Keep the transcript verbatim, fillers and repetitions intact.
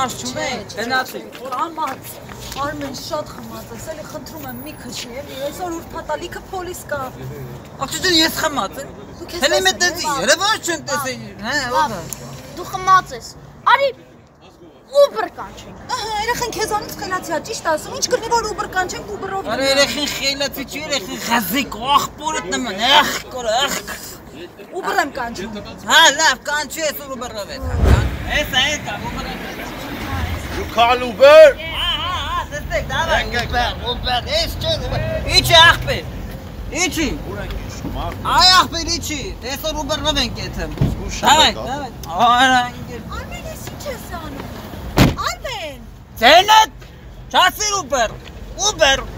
Կամած չունենք, գնացի։ Կամած։ Արմեն շատ խմած ես, էլի խնդրում եմ մի քչի, էլի այսօր ուրբաթալիքը փոլիս կա։ Ախջան ես խմած եմ։ Հենց մտածի, երևան չեմ տեսել, հա, ո՞վ։ Դու խմած ես։ Արի Uber կանչենք։ Ահա, երեխեն քեզանից խելացի է, ճիշտ ասում, ինչ կլինի որ Uber կանչենք Uber-ով։ Արա երեխեն խելացի չի, երեխեն խազիկ, ախպորդ նման, ախ, կոր, ախ։ Uber եմ կանչում։ Հա, լավ, կանչի ես Uber-ով ես։ Էս է, կա, Uber-ով։ You call Uber? Հա, հա, հա, դստեք, դավայ, Uber, Uber, ես չէ, իչի ախպեր, իչի։ Այ ախպեր իչի, տեսոր Uber-ով ենք եթեմ։ Դավայ, դավայ, արա, ինգեր։ Արմեն ես ինչ ես անում։ Արմեն։ Ձենդ, չասիր Uber, Uber։